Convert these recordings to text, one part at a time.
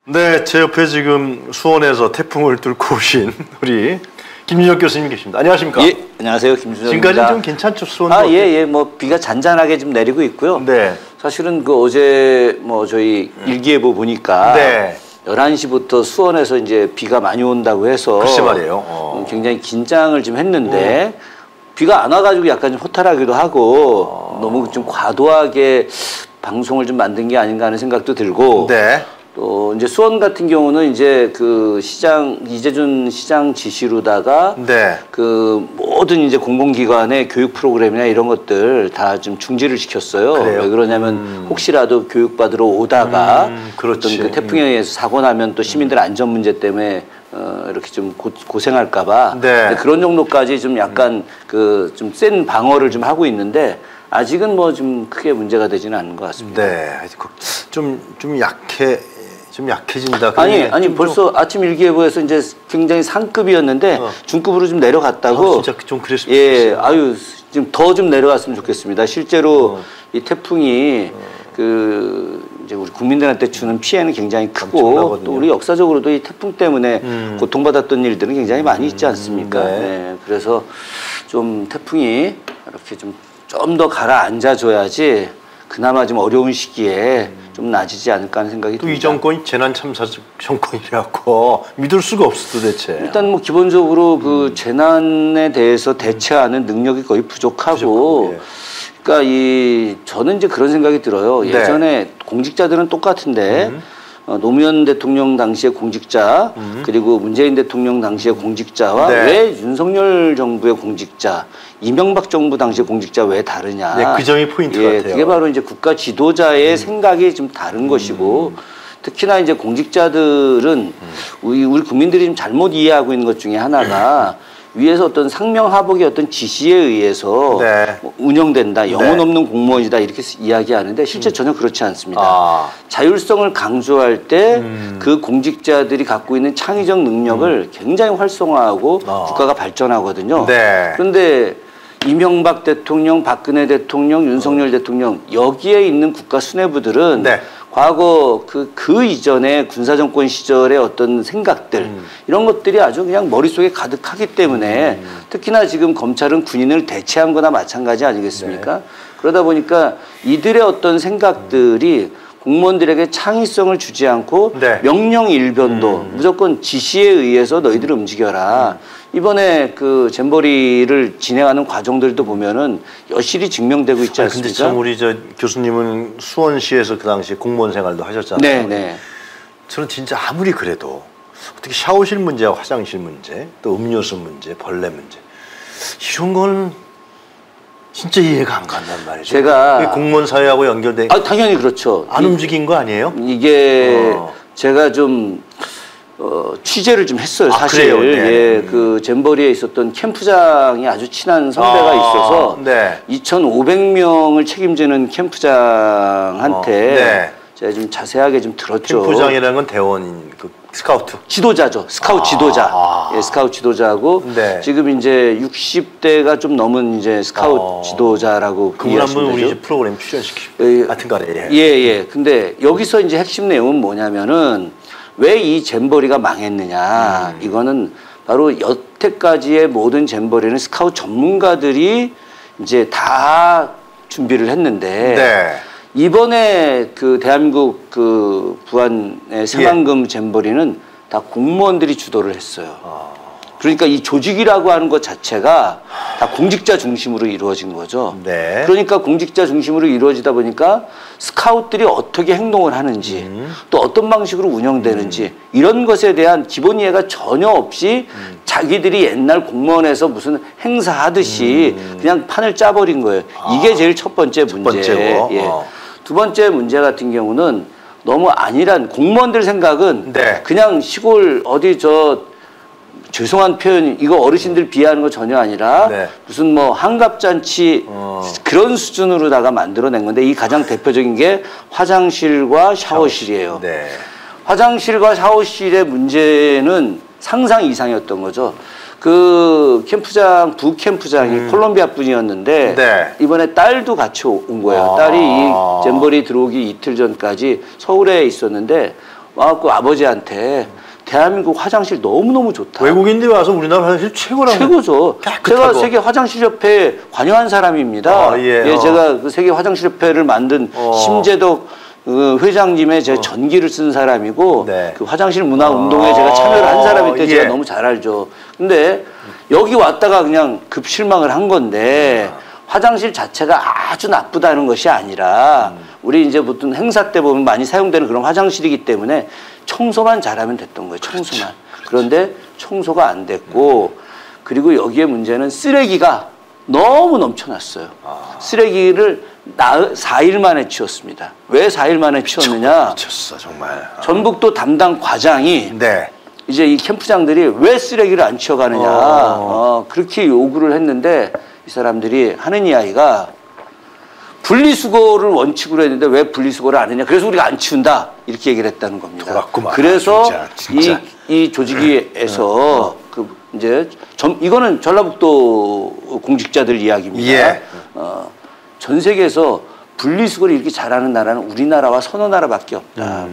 네, 제 옆에 지금 수원에서 태풍을 뚫고 오신 우리 김준혁 교수님 계십니다. 안녕하십니까? 예, 안녕하세요. 김준혁입니다. 지금까지는 좀 괜찮죠, 수원? 예, 뭐 비가 잔잔하게 좀 내리고 있고요. 네. 사실은 그 어제 뭐 저희 일기예보 보니까 네. 11시부터 수원에서 이제 비가 많이 온다고 해서 글쎄 말이에요. 굉장히 긴장을 좀 했는데 비가 안 와가지고 약간 좀 허탈하기도 하고 너무 좀 과도하게 방송을 좀 만든 게 아닌가 하는 생각도 들고. 네. 또 이제 수원 같은 경우는 이제 그 시장 이재준 시장 지시로다가 네. 그 모든 이제 공공기관의 교육 프로그램이나 이런 것들 다 좀 중지를 시켰어요. 그래요? 왜 그러냐면 혹시라도 교육받으러 오다가 그렇지. 어떤 그 태풍에 의해서 사고 나면 또 시민들 안전 문제 때문에 이렇게 좀 고생할까봐 네. 그런 정도까지 좀 약간 그 좀 센 방어를 좀 하고 있는데 아직은 뭐 좀 크게 문제가 되지는 않는 것 같습니다. 네. 좀 약해진다. 아니 벌써 아침 일기예보에서 이제 굉장히 상급이었는데 중급으로 좀 내려갔다고. 진짜 좀 그랬으면 예, 아유 좀 더 좀 내려갔으면 좋겠습니다. 실제로 이 태풍이 그 이제 우리 국민들한테 주는 피해는 굉장히 크고 엄청나거든요. 또 우리 역사적으로도 이 태풍 때문에 고통받았던 일들은 굉장히 많이 있지 않습니까? 네. 네, 그래서 좀 태풍이 이렇게 좀 더 가라앉아줘야지 그나마 좀 어려운 시기에 좀 나아지지 않을까 하는 생각이 또 듭니다. 이 정권이 재난참사 정권이라고 믿을 수가 없어 도대체. 일단 뭐 기본적으로 그 재난에 대해서 대처하는 능력이 거의 부족하고 예. 그러니까 저는 이제 그런 생각이 들어요. 네. 예전에 공직자들은 똑같은데 노무현 대통령 당시의 공직자 그리고 문재인 대통령 당시의 공직자와 네. 왜 윤석열 정부의 공직자 이명박 정부 당시의 공직자 왜 다르냐. 네, 그 점이 포인트 같아요. 그게 바로 이제 국가 지도자의 생각이 좀 다른 것이고 특히나 이제 공직자들은 우리 국민들이 좀 잘못 이해하고 있는 것 중에 하나가 위에서 어떤 상명하복의 어떤 지시에 의해서 네. 운영된다, 영혼 네. 없는 공무원이다 이렇게 이야기하는데 실제 전혀 그렇지 않습니다. 자율성을 강조할 때 그 공직자들이 갖고 있는 창의적 능력을 굉장히 활성화하고 국가가 발전하거든요. 네. 그런데 이명박 대통령, 박근혜 대통령, 윤석열 대통령 여기에 있는 국가 수뇌부들은 네. 과거 그 이전에 군사정권 시절의 어떤 생각들 이런 것들이 아주 그냥 머릿속에 가득하기 때문에 특히나 지금 검찰은 군인을 대체한 거나 마찬가지 아니겠습니까? 네. 그러다 보니까 이들의 어떤 생각들이 공무원들에게 창의성을 주지 않고 네. 명령 일변도 무조건 지시에 의해서 너희들 움직여라. 이번에 그 잼버리를 진행하는 과정들도 보면은 여실히 증명되고 있지 않습니까? 근데 참 우리 교수님은 수원시에서 그 당시에 공무원 생활도 하셨잖아요. 네. 저는 진짜 아무리 그래도 어떻게 샤워실 문제와 화장실 문제, 또 음료수 문제, 벌레 문제 이런 거는 진짜 이해가 안 간단 말이죠. 제가 공무원 사회하고 연결돼. 당연히 그렇죠. 안 움직인 거 아니에요? 이게 제가 좀 취재를 좀 했어요. 사실. 그래요? 네. 예, 그 잼버리에 있었던 캠프장이 아주 친한 선배가 있어서 네. 2,500명을 책임지는 캠프장한테 네. 제가 좀 자세하게 좀 들었죠. 캠프장이라는 건 대원인 그 스카우트. 지도자죠. 스카우트 지도자. 예, 스카우트 지도자하고 네. 지금 이제 60대가 좀 넘은 이제 스카우트 지도자라고 그분 한번 이해하시면 우리 되죠. 이제 프로그램 출연시키고 하여튼간에 예. 근데 여기서 이제 핵심 내용은 뭐냐면은 왜 이 잼버리가 망했느냐. 이거는 바로 여태까지의 모든 잼버리는 스카우트 전문가들이 이제 다 준비를 했는데 네. 이번에 그 대한민국 그 부안의 새만금 잼버리는 다 공무원들이 주도를 했어요. 그러니까 이 조직이라고 하는 것 자체가 다 공직자 중심으로 이루어진 거죠. 네. 그러니까 공직자 중심으로 이루어지다 보니까 스카웃들이 어떻게 행동을 하는지 또 어떤 방식으로 운영되는지 이런 것에 대한 기본 이해가 전혀 없이 자기들이 옛날 공무원에서 무슨 행사하듯이 그냥 판을 짜버린 거예요. 이게 제일 첫 번째 문제. 예. 두 번째 문제 같은 경우는 너무 안일한 공무원들 생각은 네. 그냥 시골 어디 죄송한 표현, 이거 어르신들 비하하는 거 전혀 아니라 네. 무슨 뭐 한갑잔치 그런 수준으로다가 만들어낸 건데 이 가장 대표적인 게 화장실과 샤워실이에요. 네. 화장실과 샤워실의 문제는 상상 이상이었던 거죠. 그 캠프장, 부캠프장이 콜롬비아 분이었는데 네. 이번에 딸도 같이 온 거예요. 딸이 이 잼버리 들어오기 이틀 전까지 서울에 있었는데 와갖고 아버지한테 대한민국 화장실 너무너무 좋다. 외국인들이 와서 우리나라 화장실 최고라고. 최고죠. 제가 세계 화장실협회에 관여한 사람입니다. 예, 제가 그 세계 화장실협회를 만든 심재덕 회장님의 제 전기를 쓴 사람이고 네. 그 화장실 문화 운동에 제가 참여를 한 사람일 때 제가 너무 잘 알죠. 근데 여기 왔다가 그냥 급 실망을 한 건데 화장실 자체가 아주 나쁘다는 것이 아니라 우리 이제 보통 행사 때 보면 많이 사용되는 그런 화장실이기 때문에 청소만 잘하면 됐던 거예요. 청소만. 그런데 청소가 안 됐고 그리고 여기에 문제는 쓰레기가 너무 넘쳐났어요. 쓰레기를 4일 만에 치웠습니다. 왜 4일 만에 치웠느냐? 미쳤어 정말. 전북도 담당 과장이 네. 이제 이 캠프장들이 왜 쓰레기를 안 치워가느냐 그렇게 요구를 했는데 이 사람들이 하는 이야기가 분리수거를 원칙으로 했는데 왜 분리수거를 안 했냐. 그래서 우리가 안 치운다. 이렇게 얘기를 했다는 겁니다. 돌았구만. 그래서 진짜. 이 조직위에서 이제 이거는 전라북도 공직자들 이야기입니다. 예. 전 세계에서 분리수거를 이렇게 잘하는 나라는 우리나라와 서너 나라밖에 없다.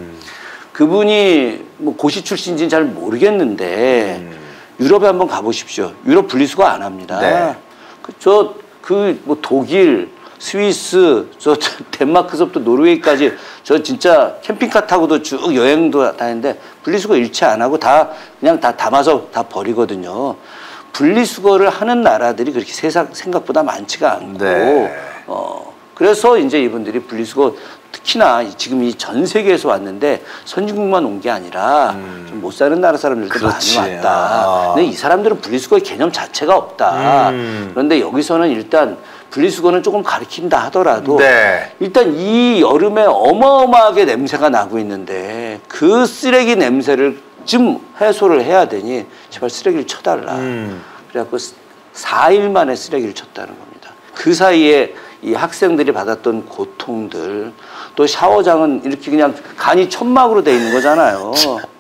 그분이 뭐 고시 출신인지는 잘 모르겠는데 유럽에 한번 가보십시오. 유럽 분리수거 안 합니다. 네. 뭐 독일, 스위스, 덴마크서부터 노르웨이까지 저 진짜 캠핑카 타고도 쭉 여행도 다니는데 분리수거 일체 안 하고 다 그냥 다 담아서 다 버리거든요. 분리수거를 하는 나라들이 그렇게 생각보다 많지가 않고 네. 그래서 이제 이분들이 분리수거 특히나 지금 이 전 세계에서 왔는데 선진국만 온 게 아니라 좀 못 사는 나라 사람들도 그렇지. 많이 왔다. 근데 이 사람들은 분리수거의 개념 자체가 없다. 그런데 여기서는 일단 분리수거는 조금 가르친다 하더라도 네. 일단 이 여름에 어마어마하게 냄새가 나고 있는데 그 쓰레기 냄새를 좀 해소를 해야 되니 제발 쓰레기를 쳐달라. 그래갖고 4일 만에 쓰레기를 쳤다는 겁니다. 그 사이에 이 학생들이 받았던 고통들 또 샤워장은 이렇게 그냥 간이 천막으로 돼 있는 거잖아요.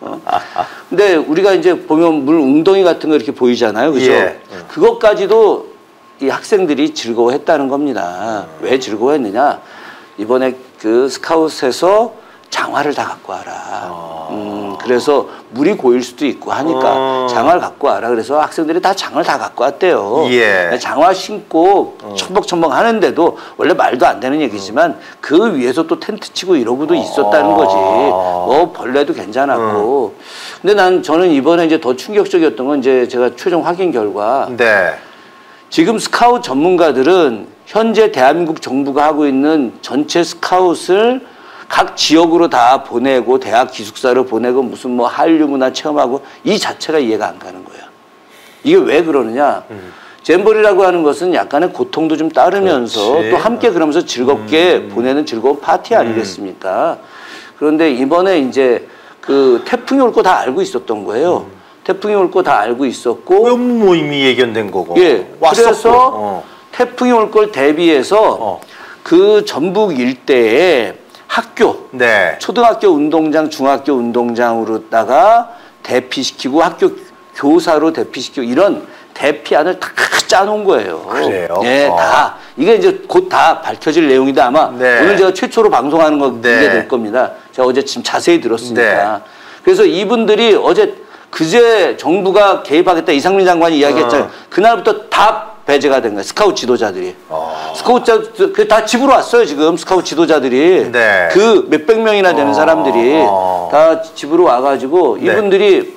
근데 우리가 이제 보면 물 웅덩이 같은 거 이렇게 보이잖아요. 그죠? 예. 그것까지도 이 학생들이 즐거워했다는 겁니다. 왜 즐거워했느냐? 이번에 그 스카웃에서 장화를 다 갖고 와라. 그래서 물이 고일 수도 있고 하니까 장화를 갖고 와라. 그래서 학생들이 다 장화를 다 갖고 왔대요. 예. 장화 신고 첨벙첨벙 하는데도 원래 말도 안 되는 얘기지만 그 위에서 또 텐트 치고 이러고도 있었다는 거지. 벌레도 괜찮았고. 근데 저는 이번에 이제 더 충격적이었던 건 이제 제가 최종 확인 결과. 네. 지금 스카웃 전문가들은 현재 대한민국 정부가 하고 있는 전체 스카웃을 각 지역으로 다 보내고 대학 기숙사로 보내고 무슨 뭐 한류 문화 체험하고 이 자체가 이해가 안 가는 거야. 이게 왜 그러느냐. 잼버리라고 하는 것은 약간의 고통도 좀 따르면서 그렇지. 또 함께 그러면서 즐겁게 보내는 즐거운 파티 아니겠습니까? 그런데 이번에 이제 그 태풍이 올 거 다 알고 있었던 거예요. 태풍이 올 거 다 알고 있었고. 뭐 이미 예견된 거고. 예. 왔었고. 그래서 태풍이 올 걸 대비해서 그 전북 일대에 학교, 네. 초등학교 운동장, 중학교 운동장으로다가 대피시키고 학교 교사로 대피시키고 이런 대피안을 다 짜놓은 거예요. 그래요? 네, 다. 이게 이제 곧 다 밝혀질 내용인데 아마 네. 오늘 제가 최초로 방송하는 거 네. 이게 될 겁니다. 제가 어제 지금 자세히 들었으니까. 네. 그래서 이분들이 그제 정부가 개입하겠다 이상민 장관이 이야기했잖아요. 그날부터 다 배제가 된 거예요. 스카웃 지도자들이. 스카웃 다 집으로 왔어요. 지금 스카웃 지도자들이. 네. 그 몇백 명이나 되는 사람들이 다 집으로 와가지고 이분들이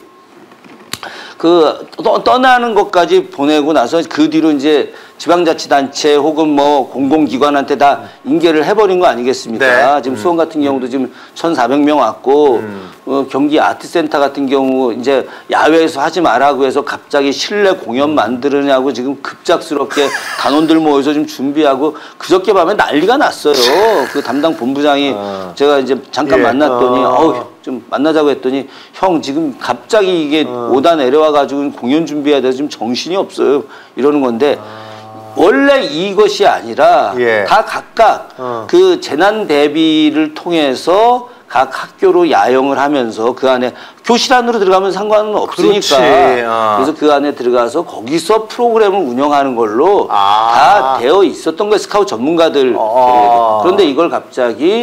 그 떠나는 것까지 보내고 나서 그 뒤로 이제 지방자치단체 혹은 뭐 공공기관한테 다 인계를 해버린 거 아니겠습니까? 네. 지금 수원 같은 경우도 지금 1,400명 왔고 경기 아트센터 같은 경우 이제 야외에서 하지 말라고 해서 갑자기 실내 공연 만들으냐고 지금 급작스럽게 단원들 모여서 지금 준비하고 그저께 밤에 난리가 났어요. 그 담당 본부장이 제가 이제 잠깐 만났더니 좀 만나자고 했더니 형 지금 갑자기 이게 오다 내려와가지고 공연 준비해야 돼서 지금 정신이 없어요. 이러는 건데 원래 이것이 아니라 예. 다 각각 그 재난 대비를 통해서 각 학교로 야영을 하면서 그 안에 교실 안으로 들어가면 상관은 없으니까 그래서 그 안에 들어가서 거기서 프로그램을 운영하는 걸로 다 되어 있었던 거예요. 스카웃 전문가들. 그런데 이걸 갑자기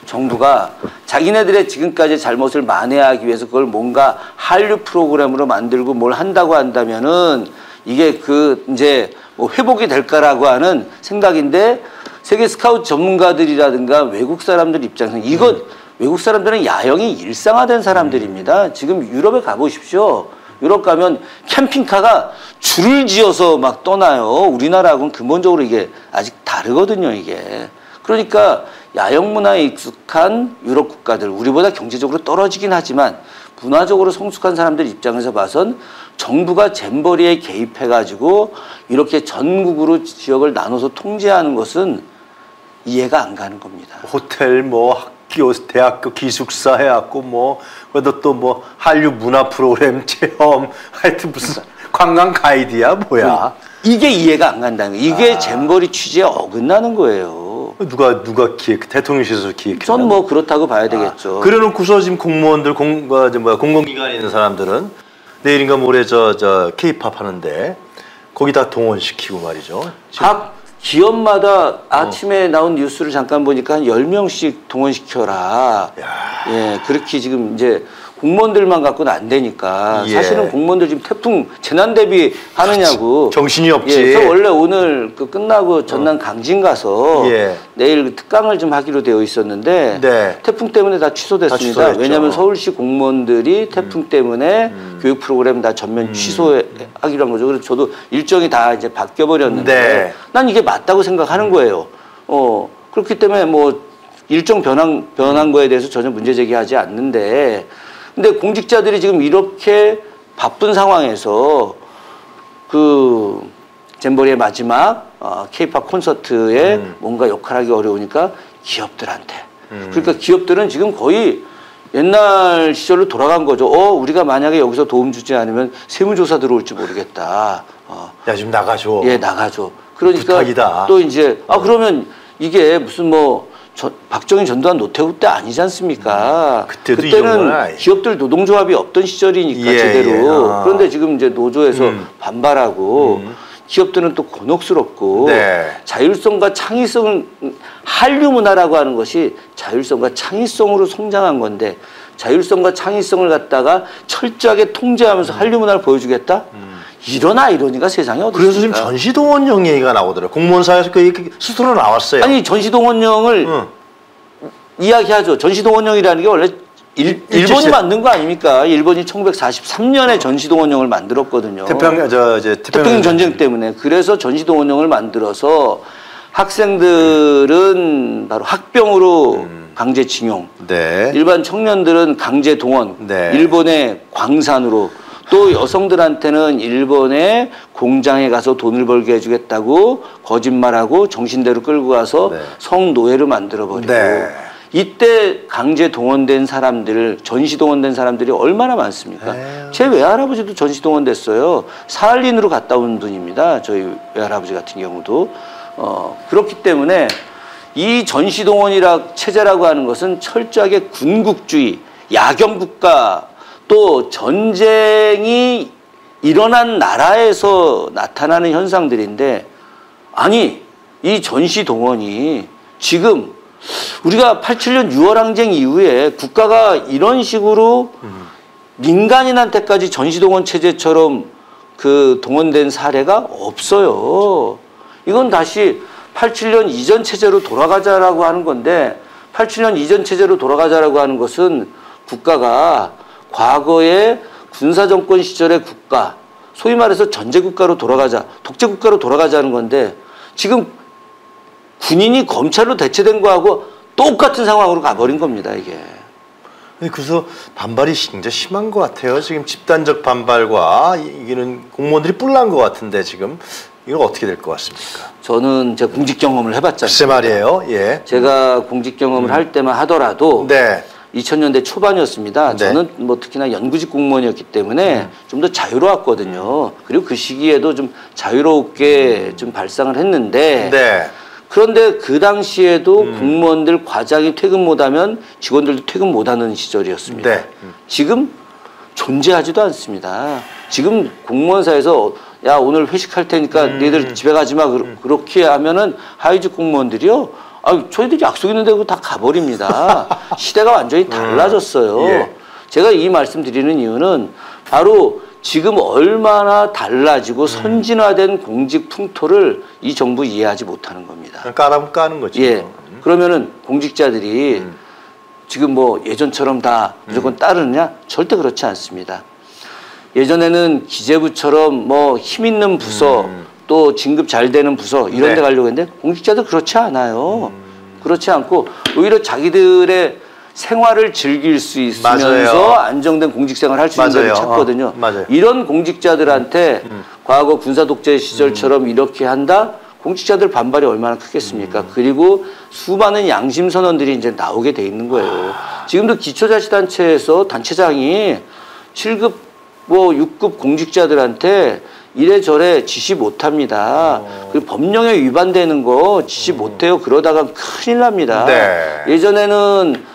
정부가 자기네들의 지금까지 잘못을 만회하기 위해서 그걸 뭔가 한류 프로그램으로 만들고 뭘 한다고 한다면은 이게 이제 뭐 회복이 될까라고 하는 생각인데 세계 스카우트 전문가들이라든가 외국 사람들 입장에서 외국 사람들은 야영이 일상화된 사람들입니다. 지금 유럽에 가보십시오. 유럽 가면 캠핑카가 줄을 지어서 막 떠나요. 우리나라하고는 근본적으로 이게 아직 다르거든요, 이게. 그러니까 야영 문화에 익숙한 유럽 국가들, 우리보다 경제적으로 떨어지긴 하지만 문화적으로 성숙한 사람들 입장에서 봐선 정부가 잼버리에 개입해가지고 이렇게 전국으로 지역을 나눠서 통제하는 것은 이해가 안 가는 겁니다. 호텔 뭐 학교 대학교 기숙사 해갖고 뭐 그래도 또 뭐 한류 문화 프로그램 체험 하여튼 무슨 관광 가이드야 뭐야. 이게 이해가 안 간다는 거예요. 이게 잼버리 취지에 어긋나는 거예요. 누가 대통령실에서 기획했나? 전 뭐 그렇다고 봐야 되겠죠. 그래놓고서 지금 공무원들 공공기관에 있는 사람들은 내일인가 모레 K-팝 하는데 거기다 동원시키고 말이죠. 각 기업마다 아침에 나온 뉴스를 잠깐 보니까 한 10명씩 동원시켜라. 예, 그렇게 지금 이제 공무원들만 갖고는 안 되니까 사실은 공무원들 지금 태풍 재난 대비 하느냐고. 정신이 없지. 예, 그래서 원래 오늘 끝나고 전남 강진 가서 내일 특강을 좀 하기로 되어 있었는데 태풍 때문에 다 취소됐습니다. 왜냐하면 서울시 공무원들이 태풍 때문에 교육 프로그램 다 전면 취소하기로 한 거죠. 그래서 저도 일정이 다 이제 바뀌어 버렸는데 난 이게 맞다고 생각하는 거예요. 그렇기 때문에 뭐 일정 변한 거에 대해서 전혀 문제 제기하지 않는데. 근데 공직자들이 지금 이렇게 바쁜 상황에서 잼버리의 마지막 K-팝 콘서트에 뭔가 역할하기 어려우니까 기업들한테. 그러니까 기업들은 지금 거의 옛날 시절로 돌아간 거죠. 우리가 만약에 여기서 도움 주지 않으면 세무조사 들어올지 모르겠다. 야, 지금 나가줘. 예, 나가줘. 그러니까 부탁이다. 또 이제 그러면 이게 무슨 박정희 전두환 노태우 때 아니지 않습니까? 그때는 기업들 노동조합이 없던 시절이니까 제대로. 그런데 지금 이제 노조에서 반발하고 기업들은 또 곤혹스럽고 자율성과 창의성을 한류 문화라고 하는 것이 자율성과 창의성으로 성장한 건데 자율성과 창의성을 갖다가 철저하게 통제하면서 한류 문화를 보여주겠다? 이런 아이러니가 세상에 어디 있습니까? 그래서 지금 전시동원령 얘기가 나오더라고요. 공무원사에서 그 스스로 나왔어요. 아니 전시동원령을 이야기하죠. 전시동원령이라는 게 원래 일본이 만든 거 아닙니까? 일본이 1943년에 전시동원령을 만들었거든요. 태평양 전쟁 때문에. 그래서 전시동원령을 만들어서 학생들은 바로 학병으로 강제징용, 일반 청년들은 강제동원, 일본의 광산으로, 또 여성들한테는 일본의 공장에 가서 돈을 벌게 해주겠다고 거짓말하고 정신대로 끌고 가서 성노예를 만들어버리고 이때 강제 동원된 사람들, 전시 동원된 사람들이 얼마나 많습니까? 제 외할아버지도 전시 동원됐어요. 사할린으로 갔다 온 분입니다. 저희 외할아버지 같은 경우도. 그렇기 때문에 이 전시 동원이라 체제라고 하는 것은 철저하게 군국주의, 야경국가, 또 전쟁이 일어난 나라에서 나타나는 현상들인데, 아니 이 전시동원이 지금 우리가 87년 6월 항쟁 이후에 국가가 이런 식으로 민간인한테까지 전시동원 체제처럼 동원된 사례가 없어요. 이건 다시 87년 이전 체제로 돌아가자라고 하는 건데, 87년 이전 체제로 돌아가자라고 하는 것은 국가가 과거의 군사정권 시절의 국가, 소위 말해서 전제국가로 돌아가자, 독재국가로 돌아가자는 건데, 지금 군인이 검찰로 대체된 거하고 똑같은 상황으로 가버린 겁니다, 이게. 그래서 반발이 굉장히 심한 것 같아요. 지금 집단적 반발과 이기는 공무원들이 뿔난 것 같은데 지금 이거 어떻게 될 것 같습니까? 저는 제가 공직 경험을 해봤잖아요. 글쎄 말이에요. 제가 공직 경험을 할 때만 하더라도 2000년대 초반이었습니다. 저는 뭐 특히나 연구직 공무원이었기 때문에 좀 더 자유로웠거든요. 그리고 그 시기에도 좀 자유롭게 좀 발상을 했는데 그런데 그 당시에도 공무원들 과장이 퇴근 못하면 직원들도 퇴근 못하는 시절이었습니다. 지금 존재하지도 않습니다. 지금 공무원사에서 야 오늘 회식할 테니까 너희들 집에 가지 마 그렇게 하면은 하위직 공무원들이요 아, 저희들이 약속 있는 데고 다 가버립니다. 시대가 완전히 달라졌어요. 예. 제가 이 말씀 드리는 이유는 바로 지금 얼마나 달라지고 선진화된 공직 풍토를 이 정부 이해하지 못하는 겁니다. 까라면 까는 거지. 예. 그러면은 공직자들이 지금 뭐 예전처럼 다 무조건 따르느냐? 절대 그렇지 않습니다. 예전에는 기재부처럼 뭐 힘 있는 부서 또 진급 잘 되는 부서 이런 네. 데 가려고 했는데 공직자들 그렇지 않아요. 그렇지 않고 오히려 자기들의 생활을 즐길 수 있으면서 맞아요. 안정된 공직 생활을 할 수 있는 데를 찾거든요. 맞아요. 이런 공직자들한테 과거 군사 독재 시절처럼 이렇게 한다? 공직자들 반발이 얼마나 크겠습니까? 그리고 수많은 양심 선언들이 이제 나오게 돼 있는 거예요. 지금도 기초자치단체에서 단체장이 7급 뭐 6급 공직자들한테 이래저래 지시 못합니다. 그리고 법령에 위반되는 거 지시 못해요. 그러다가 큰일 납니다. 네. 예전에는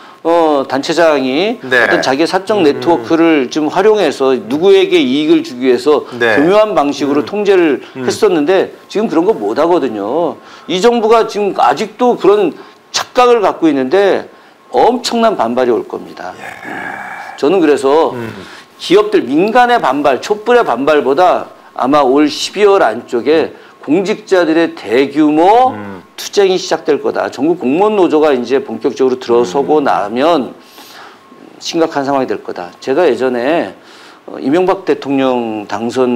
단체장이 네. 어떤 자기의 사적 네트워크를 좀 활용해서 누구에게 이익을 주기 위해서 네. 교묘한 방식으로 통제를 했었는데 지금 그런 거 못 하거든요. 이 정부가 지금 아직도 그런 착각을 갖고 있는데 엄청난 반발이 올 겁니다. 저는 그래서 기업들 민간의 반발, 촛불의 반발보다 아마 올 12월 안쪽에 공직자들의 대규모 투쟁이 시작될 거다. 전국 공무원 노조가 이제 본격적으로 들어서고 나면 심각한 상황이 될 거다. 제가 예전에 이명박 대통령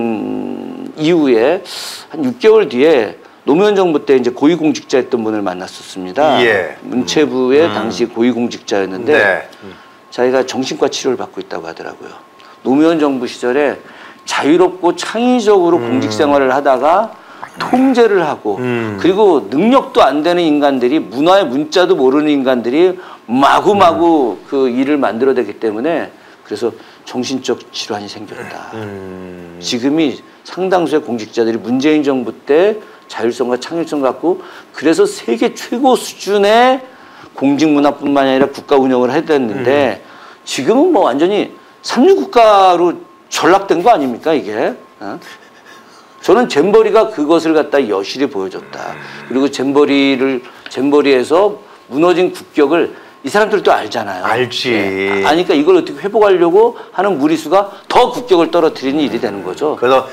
당선 이후에 한 6개월 뒤에 노무현 정부 때 이제 고위공직자였던 분을 만났었습니다. 예. 문체부의 당시 고위공직자였는데 네. 자기가 정신과 치료를 받고 있다고 하더라고요. 노무현 정부 시절에 자유롭고 창의적으로 공직 생활을 하다가 통제를 하고 그리고 능력도 안 되는 인간들이 문화의 문자도 모르는 인간들이 마구마구 그 일을 만들어내기 때문에 그래서 정신적 질환이 생겼다. 지금이 상당수의 공직자들이 문재인 정부 때 자율성과 창의성 갖고 그래서 세계 최고 수준의 공직문화뿐만 아니라 국가 운영을 해야 됐는데 지금은 뭐 완전히 삼류국가로 전락된 거 아닙니까 이게? 저는 잼버리가 그것을 갖다 여실히 보여줬다. 그리고 잼버리에서 무너진 국격을 이 사람들도 알잖아요. 알지. 예. 아니까 이걸 어떻게 회복하려고 하는 무리수가 더 국격을 떨어뜨리는 일이 되는 거죠. 그래서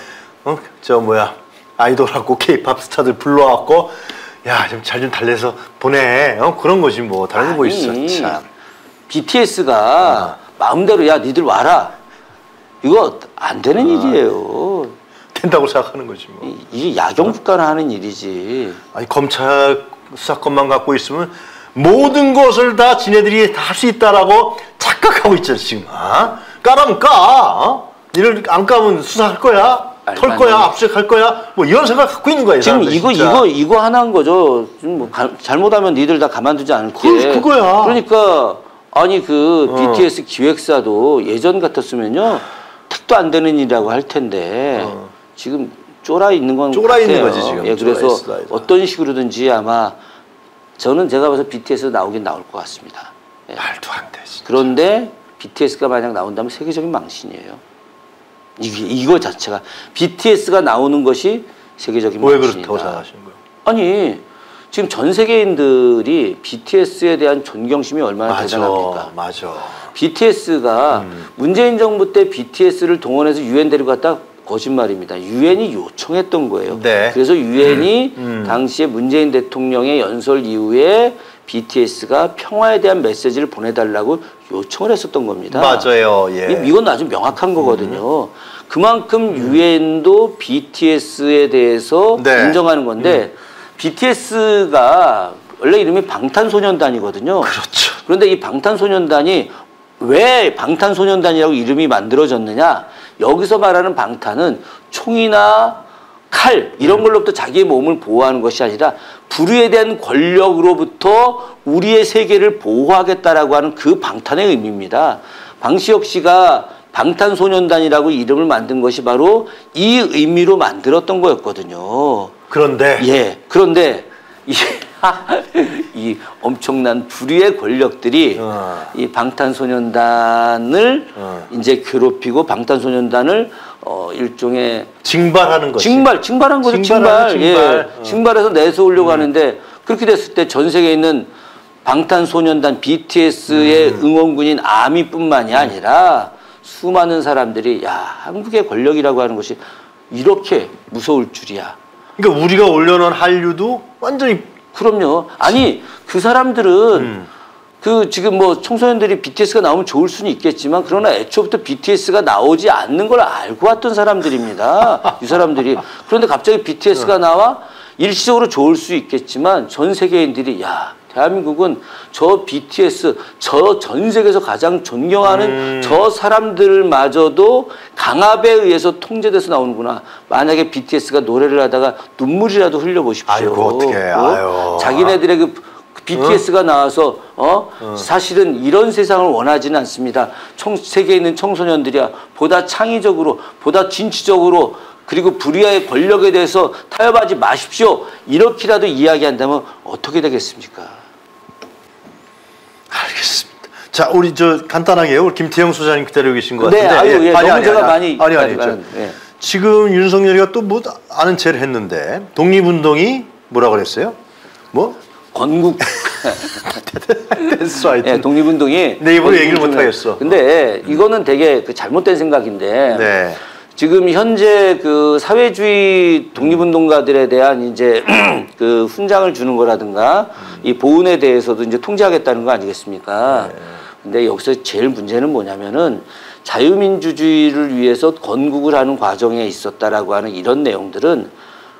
아이돌하고 케이팝 스타들 불러갖고 야 좀 잘 좀 달래서 보내. 그런 거지 뭐 다른 거 뭐 있어. 참. BTS가 마음대로 야 니들 와라. 이거 안 되는 일이에요. 된다고 생각하는 거지 뭐. 이게 야경 국가나 하는 일이지. 아니 검찰 수사권만 갖고 있으면 모든 것을 다 지네들이 다 할 수 있다라고 착각하고 있잖아 지금. 까라면 까. 니를 안 까면 수사할 거야. 털 거야. 압수수색할 거야. 뭐 이런 생각 갖고 있는 거야. 지금 이거 하나인 거죠. 뭐 잘못하면 니들 다 가만두지 않을게. 그거야. 그러니까 아니 그 BTS 기획사도 예전 같았으면요 택도 안 되는 일이라고 할 텐데 지금 쫄아 있는 건 쫄아 있는 같아요. 거지 지금. 예, 그래서 어떤 식으로든지 아마 저는 제가 봐서 BTS 나오긴 나올 것 같습니다. 예. 말도 안 돼. 진짜. 그런데 BTS가 만약 나온다면 세계적인 망신이에요. 이거 자체가 BTS가 나오는 것이 세계적인 왜 망신이다. 그렇다고 생각하시는 거예요? 아니 지금 전 세계인들이 BTS에 대한 존경심이 얼마나 대단합니까? 맞아. BTS가 문재인 정부 때 BTS를 동원해서 유엔 데리고 갔다 거짓말입니다. 유엔이 요청했던 거예요. 네. 그래서 유엔이 당시에 문재인 대통령의 연설 이후에 BTS가 평화에 대한 메시지를 보내달라고 요청을 했었던 겁니다. 맞아요. 예. 이건 아주 명확한 거거든요. 그만큼 유엔도 BTS에 대해서 네. 인정하는 건데 BTS가 원래 이름이 방탄소년단이거든요. 그렇죠. 그런데 이 방탄소년단이 왜 방탄소년단이라고 이름이 만들어졌느냐? 여기서 말하는 방탄은 총이나 칼 이런 걸로부터 자기의 몸을 보호하는 것이 아니라 불의에 대한 권력으로부터 우리의 세계를 보호하겠다라고 하는 그 방탄의 의미입니다. 방시혁 씨가 방탄소년단이라고 이름을 만든 것이 바로 이 의미로 만들었던 거였거든요. 그런데 그런데 이 엄청난 불의의 권력들이 이 방탄소년단을 이제 괴롭히고 방탄소년단을 일종의 징발하는 거지. 징발한 거죠. 징발해서 내세우려고 하는데 그렇게 됐을 때 전 세계에 있는 방탄소년단 BTS의 응원군인 아미뿐만이 아니라 수많은 사람들이 야, 한국의 권력이라고 하는 것이 이렇게 무서울 줄이야. 그러니까 우리가 올려놓은 한류도 완전히 그럼요. 아니 그 사람들은 그 지금 뭐 청소년들이 BTS가 나오면 좋을 수는 있겠지만 그러나 애초부터 BTS가 나오지 않는 걸 알고 왔던 사람들입니다. 이 사람들이. 그런데 갑자기 BTS가 나와 일시적으로 좋을 수 있겠지만 전 세계인들이 야, 대한민국은 저 BTS 저 전 세계에서 가장 존경하는 저 사람들마저도 강압에 의해서 통제돼서 나오는구나. 만약에 BTS가 노래를 하다가 눈물이라도 흘려보십시오. 아이고 어떡해. 아유. 자기네들의 그 BTS가 나와서 사실은 이런 세상을 원하지는 않습니다. 세계에 있는 청소년들이야 보다 창의적으로 보다 진취적으로 그리고 불의의 권력에 대해서 타협하지 마십시오. 이렇게라도 이야기한다면 어떻게 되겠습니까? 알겠습니다. 자, 우리 저 간단하게요. 우리 김태형 소장님 기다리고 계신 것 네, 같은데. 아유, 예, 아니, 너무 아니, 제가 아니, 많이 예. 지금 윤석열이가 또 뭐 아는 체를 했는데 독립운동이 뭐라 그랬어요? 뭐? 건국. 됐어, 하여튼. 네, 독립운동이 내 입으로 얘기를 못 하겠어. 근데 이거는 되게 그 잘못된 생각인데. 네. 지금 현재 그 사회주의 독립운동가들에 대한 이제 그 훈장을 주는 거라든가 이 보훈에 대해서도 이제 통제하겠다는 거 아니겠습니까? 네. 근데 여기서 제일 문제는 뭐냐면은 자유민주주의를 위해서 건국을 하는 과정에 있었다라고 하는 이런 내용들은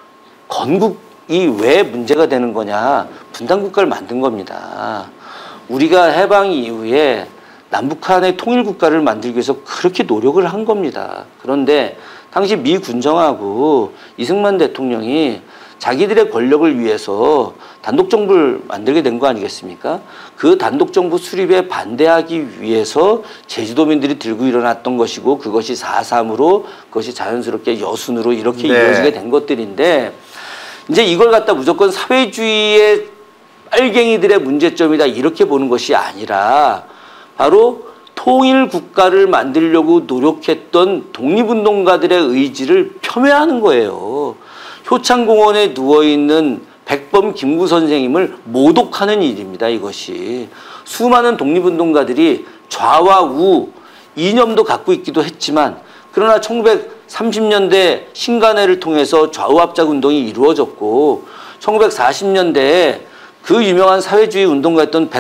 건국이 왜 문제가 되는 거냐? 분단국가를 만든 겁니다. 우리가 해방 이후에 남북한의 통일국가를 만들기 위해서 그렇게 노력을 한 겁니다. 그런데 당시 미 군정하고 이승만 대통령이 자기들의 권력을 위해서 단독정부를 만들게 된 거 아니겠습니까? 그 단독정부 수립에 반대하기 위해서 제주도민들이 들고 일어났던 것이고 그것이 4.3으로 그것이 자연스럽게 여순으로 이렇게 이루어지게 된 것들인데 이제 이걸 갖다 무조건 사회주의의 빨갱이들의 문제점이다 이렇게 보는 것이 아니라 바로 통일 국가를 만들려고 노력했던 독립운동가들의 의지를 폄훼하는 거예요. 효창공원에 누워있는 백범 김구 선생님을 모독하는 일입니다. 이것이. 수많은 독립운동가들이 좌와 우 이념도 갖고 있기도 했지만 그러나 1930년대 신간회를 통해서 좌우합작 운동이 이루어졌고 1940년대에 그 유명한 사회주의 운동가였던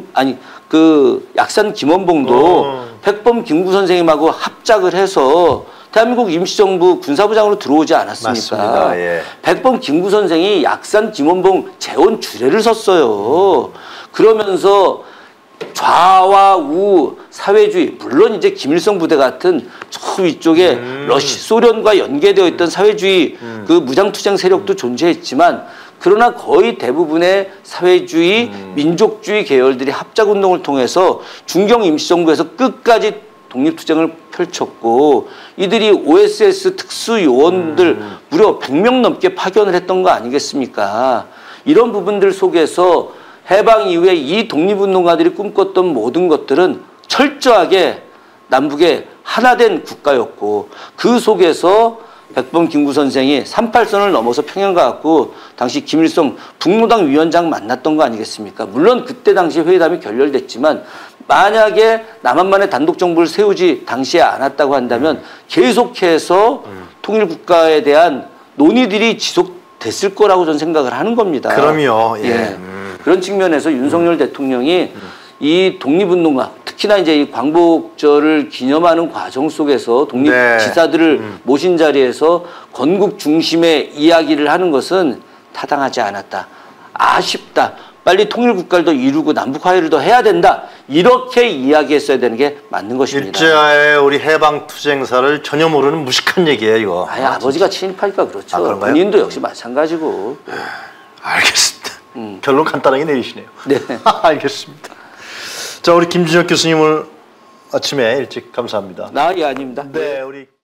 그 약산 김원봉도 백범 김구 선생님하고 합작을 해서 대한민국 임시정부 군사부장으로 들어오지 않았습니까? 맞습니다. 예. 백범 김구 선생이 약산 김원봉 재원 주례를 섰어요. 그러면서 좌와 우 사회주의 물론 이제 김일성 부대 같은 저 위쪽에 소련과 연계되어 있던 사회주의 그 무장투쟁 세력도 존재했지만 그러나 거의 대부분의 사회주의, 민족주의 계열들이 합작운동을 통해서 중경 임시정부에서 끝까지 독립투쟁을 펼쳤고 이들이 OSS 특수요원들 무려 100명 넘게 파견을 했던 거 아니겠습니까? 이런 부분들 속에서 해방 이후에 이 독립운동가들이 꿈꿨던 모든 것들은 철저하게 남북의 하나된 국가였고 그 속에서 백범 김구 선생이 38선을 넘어서 평양 가갖고 당시 김일성 북노당 위원장 만났던 거 아니겠습니까? 물론 그때 당시 회담이 결렬됐지만 만약에 남한만의 단독정부를 세우지 당시에 않았다고 한다면 계속해서 통일국가에 대한 논의들이 지속됐을 거라고 저는 생각을 하는 겁니다. 그럼요. 예. 예. 그런 측면에서 윤석열 대통령이 이 독립운동가 특히나 이제 이 광복절을 기념하는 과정 속에서 독립지사들을 모신 자리에서 건국 중심의 이야기를 하는 것은 타당하지 않았다. 아쉽다. 빨리 통일국가를 더 이루고 남북화해를 더 해야 된다. 이렇게 이야기했어야 되는 게 맞는 것입니다. 일제의 우리 해방투쟁사를 전혀 모르는 무식한 얘기예요, 이거. 아니, 아버지가 친일파니까 그렇죠. 아, 그런가요? 본인도 역시 마찬가지고. 알겠습니다. 결론 간단하게 내리시네요. 네. 알겠습니다. 자, 우리 김준혁 교수님을 아침에 일찍 감사합니다. 예, 아닙니다. 네, 우리